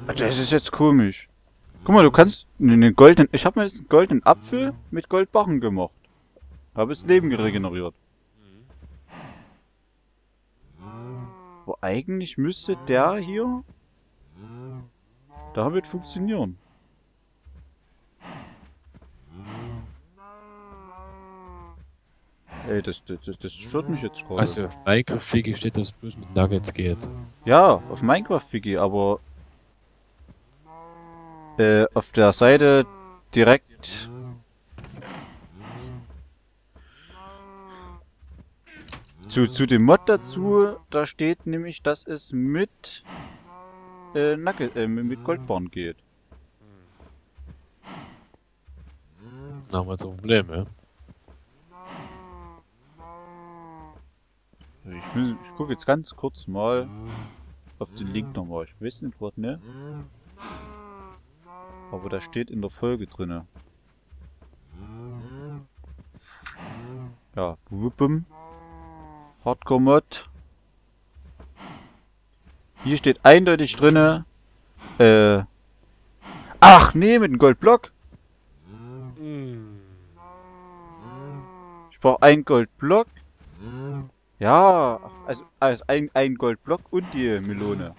Das ist jetzt komisch. Guck mal, du kannst einen goldenen... Ich habe mir jetzt einen goldenen Apfel mit Goldbarren gemacht. Habe das Leben regeneriert. Aber eigentlich müsste der hier damit funktionieren. Ey, das stört mich jetzt gerade. Also auf Minecraft-Wiki steht, dass es bloß mit Nuggets geht. Ja, auf Minecraft-Wiki, aber auf der Seite direkt zu dem Mod dazu, da steht nämlich, dass es mit mit Goldbarren geht. Da haben wir jetzt ein Problem, ja? Ich gucke jetzt ganz kurz mal auf den Link nochmal. Ich weiß nicht, was, ne? Aber da steht in der Folge drinne. Ja, wuppum. Hardcore Mod. Hier steht eindeutig drinne. Ach nee, mit einem Goldblock. Ich brauche einen Goldblock. Ja, also ein Goldblock und die Melone.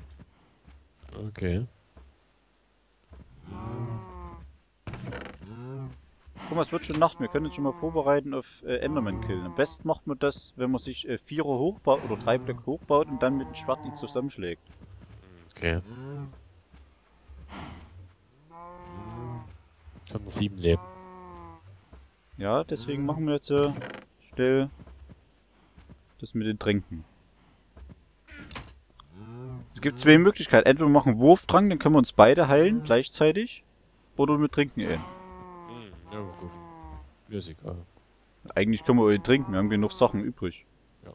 Okay. Guck mal, es wird schon Nacht. Wir können uns schon mal vorbereiten auf Enderman killen. Am besten macht man das, wenn man sich Vierer hochbaut oder 3 Blöcke hochbaut und dann mit dem Schwert die zusammenschlägt. Okay. Ich habe 7 Leben. Ja, deswegen machen wir jetzt schnell das mit den Tränken. Es gibt zwei Möglichkeiten. Entweder wir machen Wurftrank, dann können wir uns beide heilen gleichzeitig. Oder wir trinken ihn. Ja, gut. Mir ist egal. Eigentlich können wir ihn trinken, wir haben genug Sachen übrig. Ja.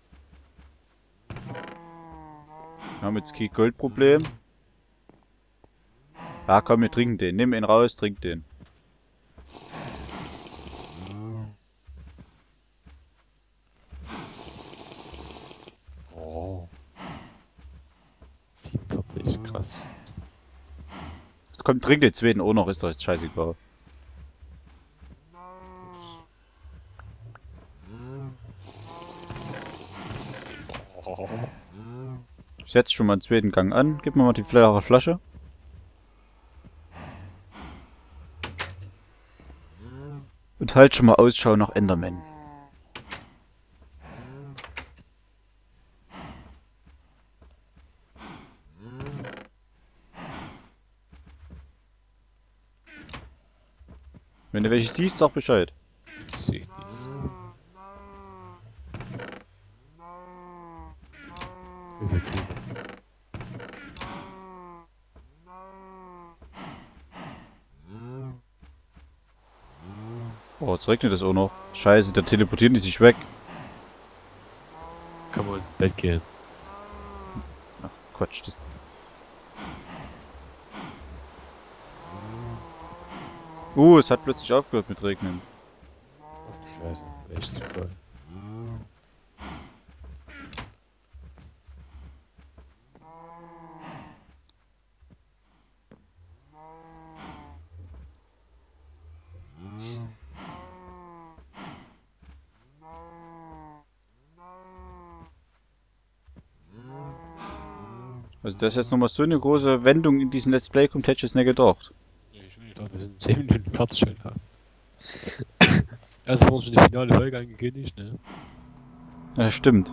Wir haben jetzt kein Goldproblem. Ja, komm, wir trinken den. Nimm ihn raus, trink den. Oh. 47, krass. Jetzt komm, trink den zweiten auch noch, ist doch jetzt scheißegal. Oh. Ich setze schon mal den zweiten Gang an. Gib mir mal die flache Flasche. Und halt schon mal Ausschau nach Enderman. Wenn du welche siehst, sag Bescheid. Ich sehe nicht. Ist okay. Oh, jetzt regnet es auch noch. Scheiße, der teleportiert nicht sich weg. Kann man ins Bett gehen. Ach, Quatsch. Das es hat plötzlich aufgehört mit Regnen. Ach du Scheiße, echt zu voll. Also, dass jetzt nochmal so eine große Wendung in diesem Let's Play kommt, hätte ich jetzt nicht gedacht. Ich will nicht drauf, wir sind 10 Minuten fertig schon. Ja. Also wurde schon die finale Folge angekündigt, ne? Ja, stimmt.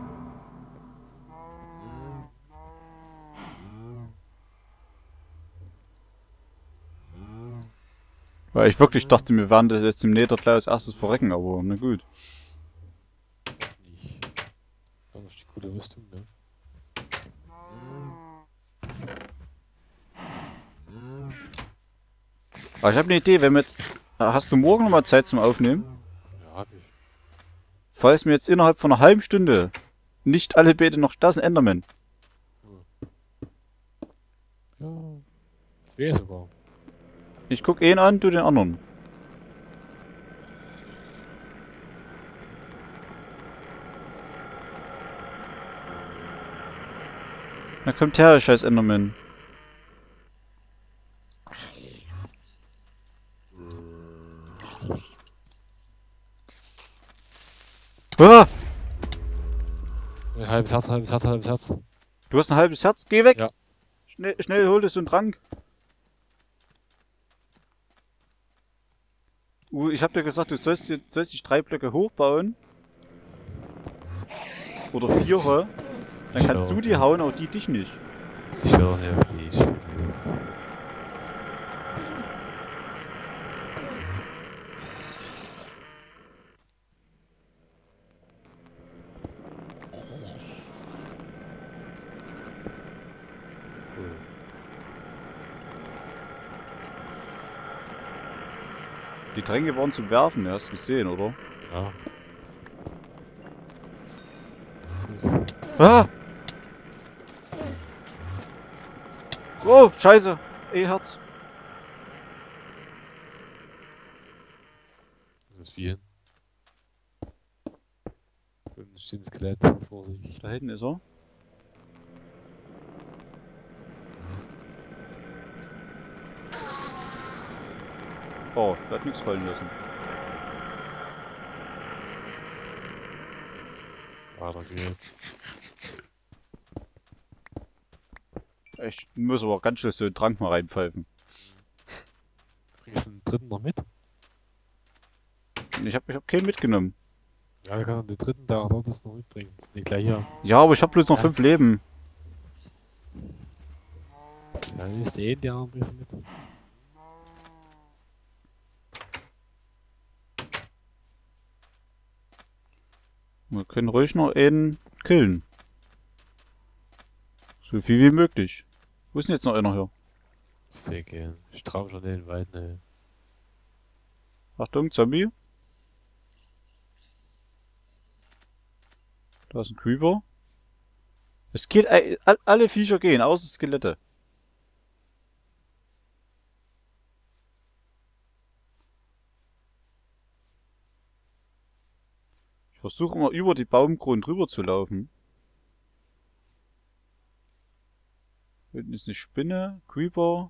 Weil ich wirklich dachte, wir werden das jetzt im Nether gleich als erstes verrecken, aber na gut. Nicht. Dann ist die gute Rüstung, ne? Aber ich habe eine Idee, wenn wir jetzt... Hast du morgen nochmal Zeit zum Aufnehmen? Ja, hab ich. Falls mir jetzt innerhalb von einer halben Stunde nicht alle Beete noch... Da ist ein Enderman. Ja. Das wäre sogar. Ich guck ihn an, du den anderen. Na kommt her, scheiß Enderman. halbes Herz, halbes Herz, halbes Herz. Du hast ein halbes Herz, geh weg! Ja. Schnell, schnell hol dir so einen Trank. Ich hab dir gesagt, du sollst dich 3 Blöcke hochbauen. Oder 4. Dann kannst du die hauen, auch die dich nicht. Ich höre nicht auf dich. Die Tränke waren zum Werfen, hast du gesehen, oder? Ja. Ah! Oh, scheiße! Herz. Das ist viel. Und steht ein Skelett, Vorsicht. Da hinten ist er. Oh, der hat nichts fallen lassen. Weiter geht's. Ich muss aber ganz schnell so einen Trank mal reinpfeifen. Bringst du den dritten noch mit? Ich hab keinen mitgenommen. Ja, wir können den dritten da dort das noch mitbringen. Nee, gleich hier. Ja, aber ich hab bloß noch 5 Leben. Ja, dann ist der der bringst du mit. Wir können ruhig noch einen killen. So viel wie möglich. Wo ist denn jetzt noch einer hier? Sehr gern. Ich trau schon in den Wald, ne. Achtung, Zombie. Da ist ein Creeper. Es geht, alle Viecher gehen, außer Skelette. Ich versuche immer über die Baumkronen drüber zu laufen. Hinten ist eine Spinne, Creeper.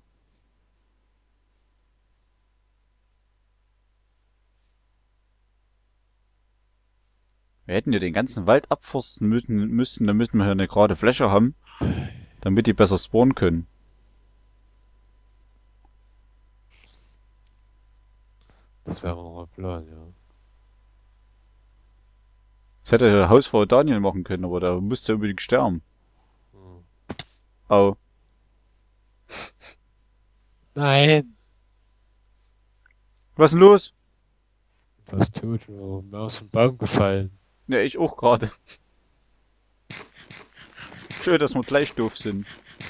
Wir hätten ja den ganzen Wald abforsten müssen, damit wir hier eine gerade Fläche haben, damit die besser spawnen können. Das wäre noch mal Plan, ja. Das hätte Hausfrau Daniel machen können, aber da musste er unbedingt sterben. Hm. Au. Nein! Was ist denn los? Was tut? Mir aus dem Baum gefallen. Ja, ich auch gerade. Schön, dass wir gleich doof sind.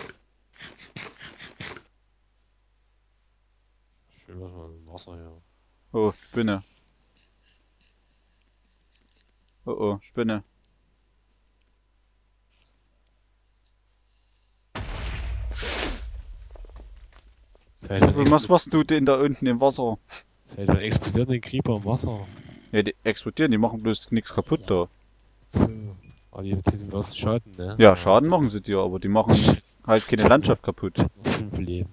Schön was mal im Wasser hier. Oh, Spinne. Oh oh, Spinne. Was machst du denn da unten im Wasser? Seid ihr explodierende Creeper im Wasser? Ja, die explodieren, die machen bloß nichts kaputt da. So. Aber die erzählen was Schaden, ne? Ja, Schaden machen sie dir, aber die machen halt keine Landschaft kaputt. Ich hab noch 5 Leben.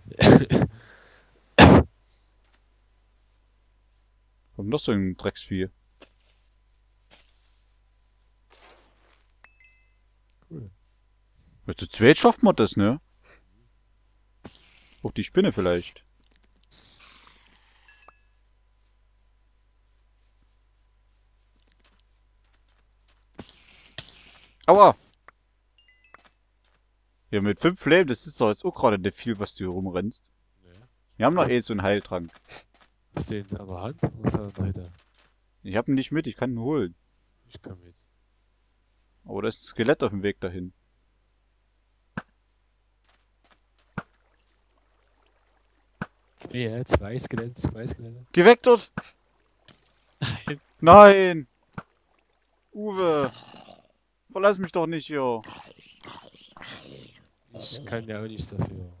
Kommt noch so ein Drecksvieh. Cool. Ja, zu zweit schafft man das, ne? Auch die Spinne vielleicht. Aua! Ja, mit 5 Leben, das ist doch jetzt auch gerade nicht viel, was du hier rumrennst. Nee. Wir haben noch so einen Heiltrank. Ist der in der Hand? Was hat er da hinter? Ich hab ihn nicht mit, ich kann ihn holen. Ich komm jetzt. Aber da ist ein Skelett auf dem Weg dahin. Zwei Skelette, zwei Skelette. Geh weg dort! Nein. Nein! Uwe! Verlass mich doch nicht hier! Ich kann ja auch nichts dafür.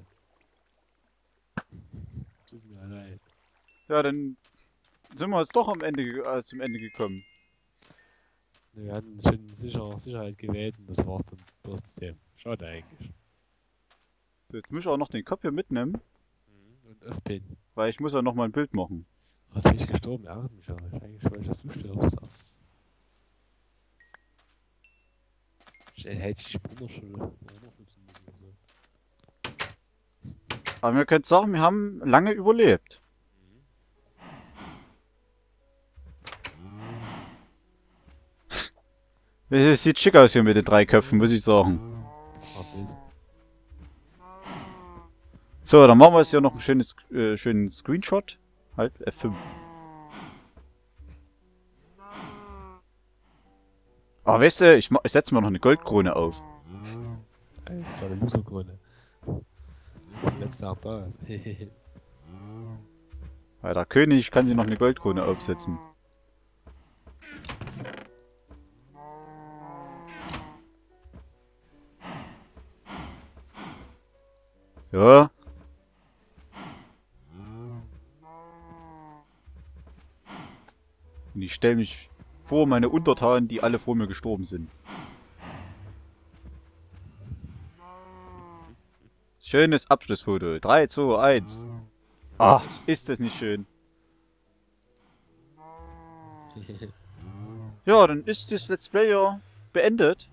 Tut mir leid. Ja, dann sind wir jetzt doch am Ende, zum Ende gekommen. Wir hatten schon Sicherheit gewählt und das war's dann trotzdem. Schade eigentlich. So, jetzt muss ich auch noch den Kopf hier mitnehmen, Und F-Pin. weil ich muss ja noch mal ein Bild machen. Was bin ich gestorben? Ärgert mich ja. Eigentlich wollte ich, dass du stirbst. Das Hätte ich unterstützen müssen. Also. Aber wir können sagen, wir haben lange überlebt. Es sieht schick aus hier mit den 3 Köpfen, muss ich sagen. So, dann machen wir jetzt hier noch ein schönen Screenshot. Halt, F5. Aber weißt du, ich setze mir noch eine Goldkrone auf. Das ist gerade eine Loserkrone. Das letzte Tag da ist. Weil der König kann sich noch eine Goldkrone aufsetzen. So. Und ich stelle mich vor meine Untertanen, die alle vor mir gestorben sind. Schönes Abschlussfoto. 3, 2, 1. Ah, ist das nicht schön. Ja, dann ist das Let's Play ja beendet.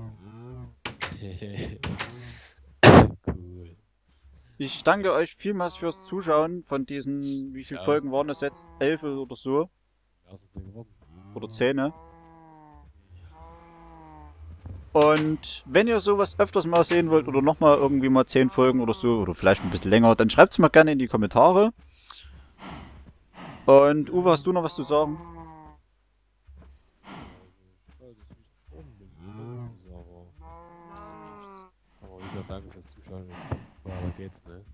Cool. Ich danke euch vielmals fürs Zuschauen von diesen, wie viele Folgen waren das jetzt? 11 oder so? Was ist denn geworden? Oder 10. Und wenn ihr sowas öfters mal sehen wollt oder nochmal irgendwie mal 10 Folgen oder so, oder vielleicht ein bisschen länger, dann schreibt es mal gerne in die Kommentare. Und Uwe, hast du noch was zu sagen? Schade, dass ich gestorben bin. Aber wieder danke fürs Zuschauen. Weiter geht's, ne?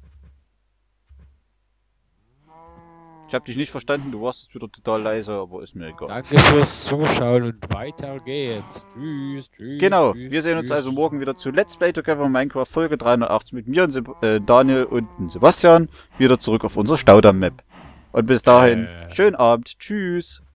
Ich habe dich nicht verstanden, du warst jetzt wieder total leise, aber ist mir egal. Danke fürs Zuschauen und weiter geht's. Tschüss, tschüss. Genau, tschüss, wir sehen uns tschüss. also morgen wieder zu Let's Play Together Minecraft Folge 380 mit mir und Daniel und Sebastian wieder zurück auf unserer Staudamm-Map. Und bis dahin, schönen Abend, tschüss.